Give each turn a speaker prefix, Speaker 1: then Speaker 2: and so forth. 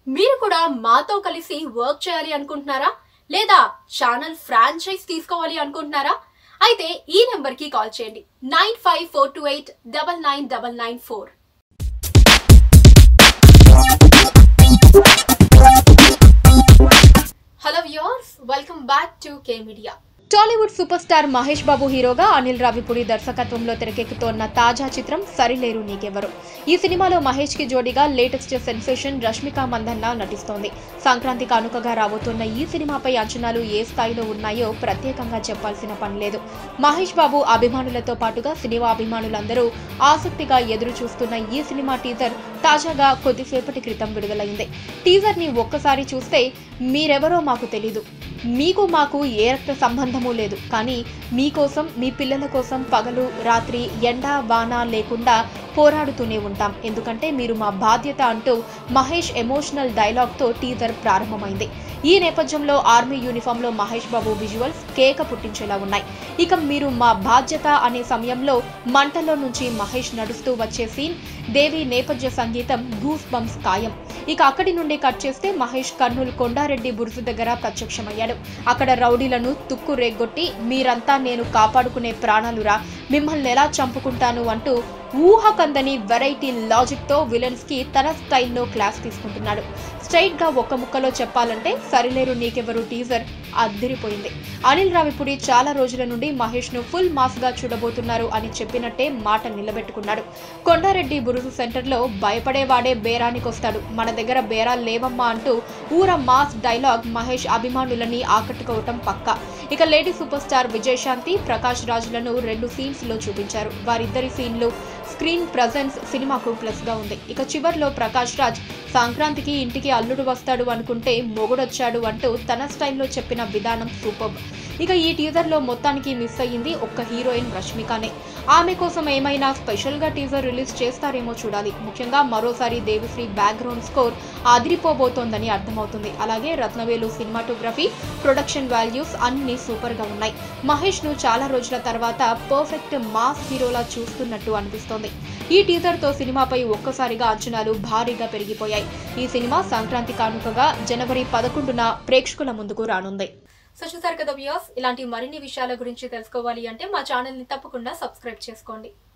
Speaker 1: మీరు కూడా మాతో కలిసి వర్క్ చేయాలి అనుకుంటున్నారా? లేదా ఛానల్ ఫ్రాంచైజ్ తీసుకోవాలి అనుకుంటున్నారా? అయితే ఈ నెంబర్ కి కాల్ చేయండి 9542899994. Hello viewers, welcome back to K media. Tollywood super star Mahesh Babu హీరోగా అనిల్ రావిపూడి దర్శకత్వంలో తెరకెక్కుతోన్న తాజా చిత్రం సరిలేరు నీకెవరు. ఈ సినిమాలో మహేష్ కి జోడీగా లేటెస్ట్ సెన్సేషన్ రష్మిక మందన్న నటిస్తోంది. సంక్రాంతి కానుకగా రాబోతున్న ఈ సినిమాపై అంచనాలు ఏ స్థాయిలో ఉన్నాయో ప్రత్యేకంగా చెప్పాల్సిన పని లేదు. మహేష్ బాబు అభిమానులతో పాటుగా సినిమా అభిమానులందరూ ఆసక్తిగా ఎదురు చూస్తున్న ఈ సినిమా టీజర్ తాజాగా కొద్దిసేపటి క్రితం విడుదలైంది. టీజర్ ని ఒక్కసారి చూస్తే మీరెవరో మాకు తెలీదు, మీకు మాకు ఏ రక్త సంబంధమూ లేదు, కానీ మీకోసం మీ పిల్లల కోసం పగలు రాత్రి ఎండ వాన లేకుండా పోరాడుతూనే ఉంటాం, ఎందుకంటే మీరు మా బాధ్యత అంటూ మహేష్ ఎమోషనల్ డైలాగ్తో టీజర్ ప్రారంభమైంది. ఈ నేపథ్యంలో ఆర్మీ యూనిఫామ్ లో మహేష్ బాబు విజువల్స్ కేక పుట్టించేలా ఉన్నాయి. ఇక మీరు మా బాధ్యత అనే సమయంలో మంటల్లో నుంచి మహేష్ నడుస్తూ వచ్చే సీన్, దేవి నేపథ్య సంగీతం గూస్ బంప్స్ ఖాయం. ఇక అక్కడి నుండి కట్ చేస్తే మహేష్ కర్నూలు కొండారెడ్డి బురుజు దగ్గర ప్రత్యక్షమయ్యాడు. అక్కడ రౌడీలను తుక్కు రేగొట్టి మీరంతా నేను కాపాడుకునే ప్రాణాలురా, మిమ్మల్ని ఎలా చంపుకుంటాను అంటూ ఊహకందని వెరైటీ లాజిక్ తో విలన్స్ కి తన స్టైల్లో క్లాస్ తీసుకుంటున్నాడు. స్ట్రైట్ గా ఒక్క ముక్కలో చెప్పాలంటే సరిలేరు నీకెవరు టీజర్ అద్దిరిపోయింది. అనిల్ రావిపూడి చాలా రోజుల నుండి మహేష్ ను ఫుల్ మాస్ గా చూడబోతున్నారు అని చెప్పినట్టే మాట నిలబెట్టుకున్నాడు. కొండారెడ్డి బురుజు సెంటర్ లో భయపడేవాడే బేరానికొస్తాడు, మన దగ్గర బేరాలు లేవమ్మా అంటూ ఊర మాస్ డైలాగ్ మహేష్ అభిమానులని ఆకట్టుకోవటం పక్కా. ఇక lady super star Vijayashanti, Prakash రాజులను 2 సీన్స్ లో చూపించారు. వారిద్దరి సీన్లు స్క్రీన్ ప్రెజెన్స్ సినిమాకు ప్లస్ గా ఉంది. ఇక చివర్లో ప్రకాష్ రాజ్ సంక్రాంతికి ఇంటికి అల్లుడు వస్తాడు అనుకుంటే మొగుడొచ్చాడు అంటూ తన స్టైల్లో చెప్పిన విధానం సూపర్బ్. ఇక ఈ టీజర్ లో మొత్తానికి మిస్ అయ్యింది ఒక్క హీరోయిన్ రష్మికనే. ఆమె కోసం ఏమైనా స్పెషల్ గా టీజర్ రిలీజ్ చేస్తారేమో చూడాలి. ముఖ్యంగా మరోసారి దేవిశ్రీ బ్యాక్గ్రౌండ్ స్కోర్ అదిరిపోబోతోందని అర్థమవుతుంది. అలాగే రత్నవేలు సినిమాటోగ్రఫీ, ప్రొడక్షన్ వాల్యూస్ అన్ని సూపర్ గా ఉన్నాయి. మహేష్ ను చాలా రోజుల తర్వాత పర్ఫెక్ట్ మాస్ హీరోలా చూస్తున్నట్టు అనిపిస్తోంది. ఈ టీజర్ తో సినిమాపై ఒక్కసారిగా అంచనాలు భారీగా పెరిగిపోయాయి. ఈ సినిమా సంక్రాంతి కానుకగా జనవరి 11న ప్రేక్షకుల ముందుకు రానుంది. సో చూసారు కదా వ్యూయర్స్, ఇలాంటి మరిన్ని విషయాల గురించి తెలుసుకోవాలి అంటే మా ఛానల్ ని తప్పకుండా సబ్స్క్రైబ్ చేసుకోండి.